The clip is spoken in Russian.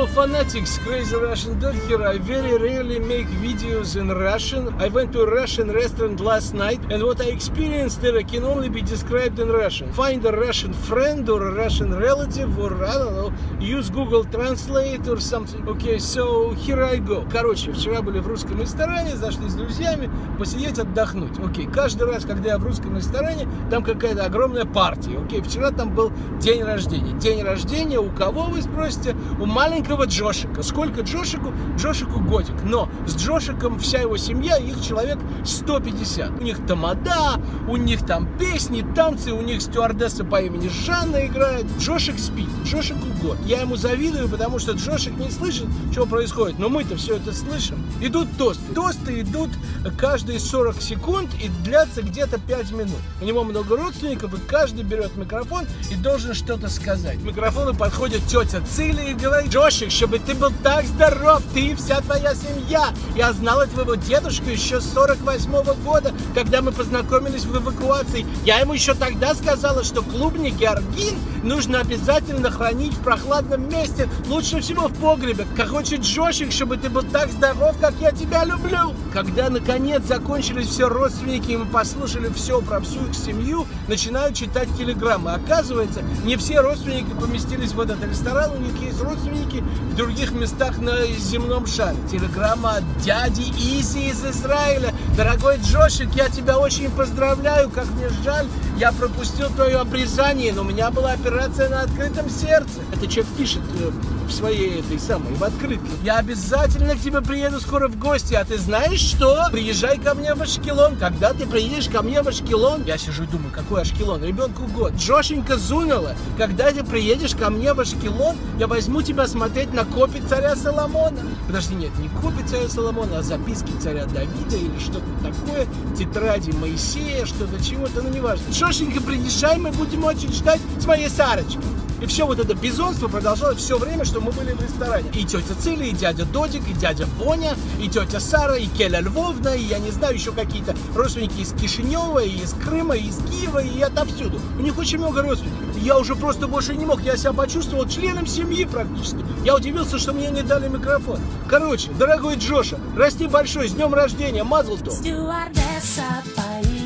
Hello fanatics, crazy Russian dad here. I very rarely make videos in Russian. I went to a Russian restaurant last night, and what I experienced there can only be described in Russian. Find a Russian friend or a Russian relative, or I don't know, use Google Translate or something. Okay, so here I go. Короче, вчера были в русском ресторане, зашли с друзьями посидеть, отдохнуть. Окей, каждый раз, когда я в русском ресторане, там какая-то огромная партия. Окей, вчера там был день рождения. День рождения у кого, вы спросите? У маленького Джошика. Сколько Джошику? Джошику годик. Но с Джошиком вся его семья, их человек 150. У них тамада, у них там песни, танцы, у них стюардесса по имени Жанна играет. Джошик спит, Джошику год. Я ему завидую, потому что Джошик не слышит, что происходит. Но мы-то все это слышим. Идут тосты. Тосты идут каждые 40 секунд и длятся где-то 5 минут. У него много родственников, и каждый берет микрофон и должен что-то сказать. К микрофону подходит тетя Циля и говорит: Джошик, чтобы ты был так здоров, ты и вся твоя семья. Я знала твоего дедушку еще с 48-го года, когда мы познакомились в эвакуации. Я ему еще тогда сказала, что клубник и аргин нужно обязательно хранить в прохладном месте, лучше всего в погребе. Короче, Джошик, чтобы ты был так здоров, как я тебя люблю. Когда наконец закончились все родственники, и мы послушали все про всю их семью, начинают читать телеграммы. Оказывается, не все родственники поместились в этот ресторан, у них есть родственники в других местах на земном шаре. Телеграмма от дяди Изи из Израиля. Дорогой Джошик, я тебя очень поздравляю, как мне жаль, я пропустил твое обрезание, но у меня была операция на открытом сердце. Это человек пишет в своей этой самой, в открытке. Я обязательно к тебе приеду скоро в гости, а ты знаешь что? Приезжай ко мне в Ашкелон. Когда ты приедешь ко мне в Ашкелон? Я сижу и думаю, какой Ашкелон? Ребенку год. Джошенька Зунала, когда ты приедешь ко мне в Ашкелон, я возьму тебя смотреть на копи царя Соломона. Подожди, нет, не копи царя Соломона, а записки царя Давида или что-то такое, тетради Моисея, что-то чего-то, ну неважно. Джошенька, приезжай, мы будем очень ждать с моей Сарочкой. И все вот это безумство продолжалось все время, что мы были в ресторане. И тетя Циля, и дядя Додик, и дядя Боня, и тетя Сара, и Келя Львовна, и я не знаю, еще какие-то родственники из Кишинева, и из Крыма, и из Киева, и отовсюду. У них очень много родственников. Я уже просто больше не мог, я себя почувствовал членом семьи практически. Я удивился, что мне не дали микрофон. Короче, дорогой Джоша, расти большой, с днем рождения, мазл-то!